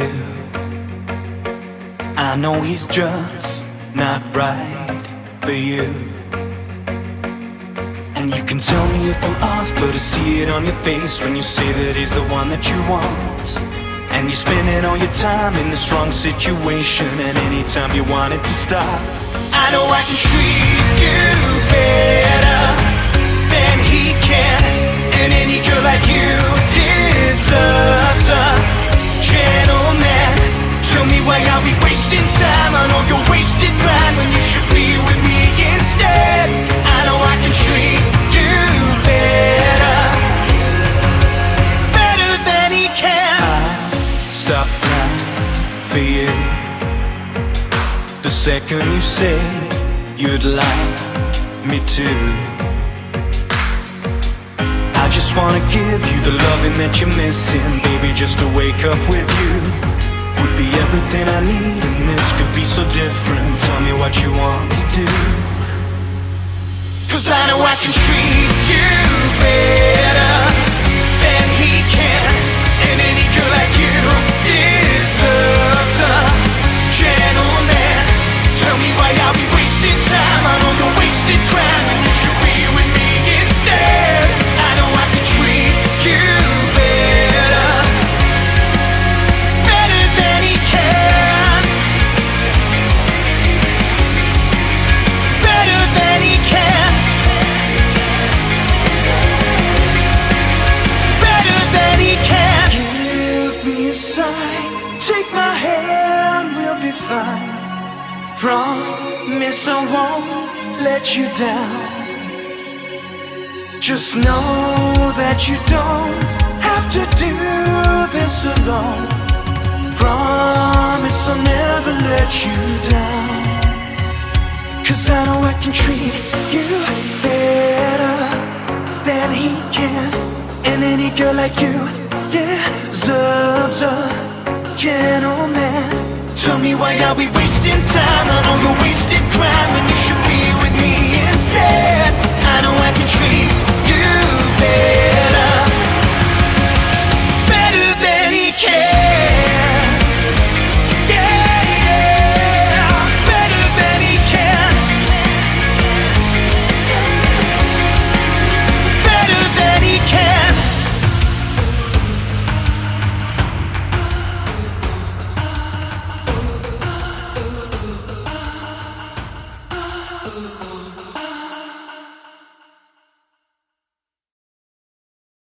you. I know he's just not right for you. And you can tell me if I'm off, but I see it on your face when you say that he's the one that you want. And you're spending all your time in this wrong situation, and anytime you want it to stop, I know I can treat you better than he can. And any girl like you deserves a gentleman. Tell me why I'll be wasting time on all your wasted grind when you should be with me instead. I know I can treat you better, better than he can. I stop time for you the second you say you'd like me to. I just wanna give you the loving that you're missing, baby. Just to wake up with you would be everything I need, and this could be so different. Tell me what you want to do, 'cause I know I can treat you better than he can. And any girl like you deserves a gentleman. Tell me why I'll be wasting time on all your wasted crime when you should be with me instead. I know I can treat you better, better than he can, better than he can, better than he can. Give me a sign, take my hand, we'll be fine. Promise I won't let you down. Just know that you don't have to do this alone. Promise I'll never let you down, 'cause I know I can treat you better than he can. And any girl like you deserves a gentleman. Tell me why I'll be wasting time on all your wasted crime when you should be with me instead. I know I can treat you better, better than he can. Yeah, yeah, better than he can, better than he can. Oh,